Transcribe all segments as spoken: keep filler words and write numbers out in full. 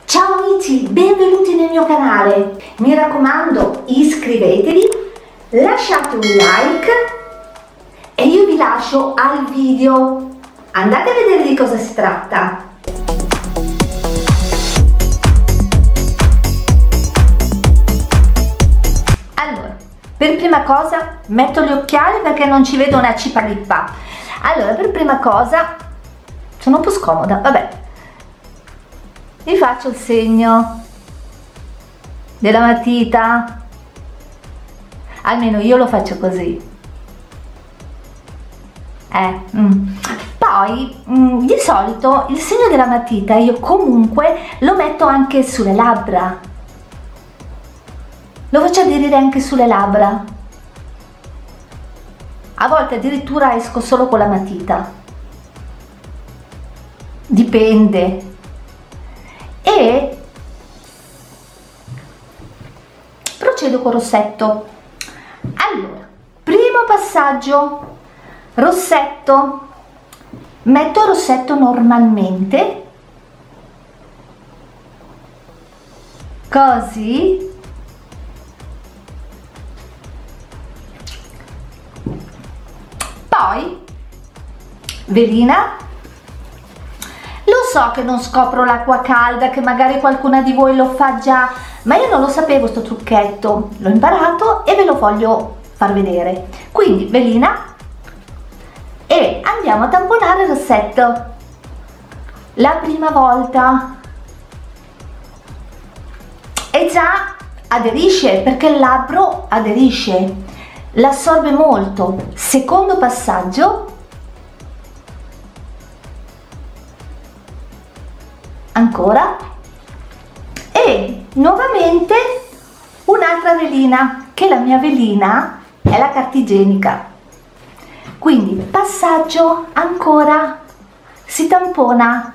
Ciao amici, benvenuti nel mio canale. Mi raccomando, iscrivetevi, lasciate un like e io vi lascio al video. Andate a vedere di cosa si tratta. Allora, per prima cosa metto gli occhiali perché non ci vedo una cipalippa. Allora, per prima cosa, sono un po' scomoda, vabbè. Vi faccio il segno della matita, almeno io lo faccio così. Eh, mm. Poi mm, di solito il segno della matita io comunque lo metto anche sulle labbra, lo faccio aderire anche sulle labbra, a volte addirittura esco solo con la matita, dipende. E procedo col rossetto. Allora, primo passaggio, rossetto. Metto il rossetto normalmente, così. Poi velina. Lo so che non scopro l'acqua calda, che magari qualcuna di voi lo fa già, ma io non lo sapevo sto trucchetto, l'ho imparato e ve lo voglio far vedere. Quindi velina e andiamo a tamponare il rossetto. La prima volta e già aderisce, perché il labbro aderisce, l'assorbe molto. Secondo passaggio, ancora, e nuovamente un'altra velina, che la mia velina è la carta igienica. Quindi passaggio, ancora, si tampona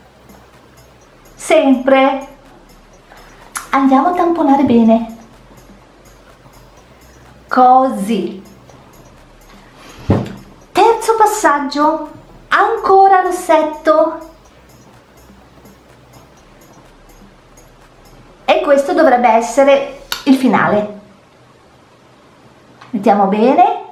sempre. Andiamo a tamponare bene, così. Terzo passaggio, ancora rossetto. E questo dovrebbe essere il finale. Mettiamo bene,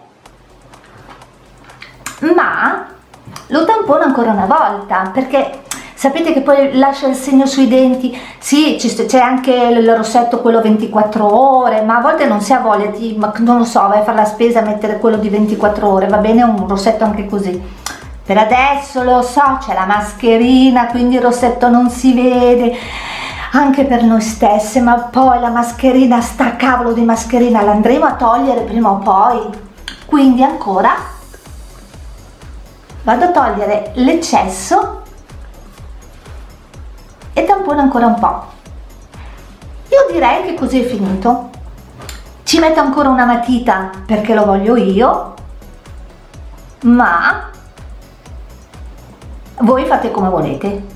ma lo tampono ancora una volta, perché sapete che poi lascia il segno sui denti. Sì, c'è anche il rossetto quello ventiquattro ore, ma a volte non si ha voglia di, ma non lo so, vai a fare la spesa a mettere quello di ventiquattro ore, va bene un rossetto anche così. Per adesso lo so, c'è la mascherina, quindi il rossetto non si vede, anche per noi stesse, ma poi la mascherina, sta cavolo di mascherina, la andremo a togliere prima o poi. Quindi ancora vado a togliere l'eccesso e tampono ancora un po'. Io direi che così è finito. Ci metto ancora una matita perché lo voglio io, ma voi fate come volete.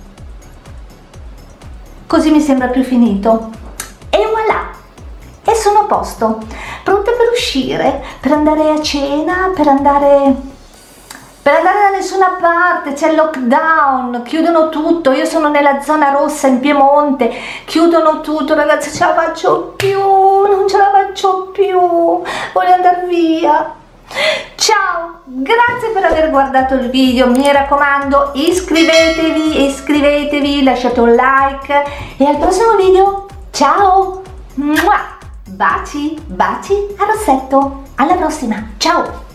Così mi sembra più finito. E voilà! E sono a posto, pronta per uscire, per andare a cena, per andare per andare da nessuna parte. C'è il lockdown, chiudono tutto. Io sono nella zona rossa in Piemonte, chiudono tutto, ragazzi, ce la faccio più, non ce la faccio più, voglio andare via. Ciao, grazie per aver guardato il video, mi raccomando iscrivetevi, iscrivetevi, lasciate un like e al prossimo video, ciao, baci, baci a rossetto, alla prossima, ciao.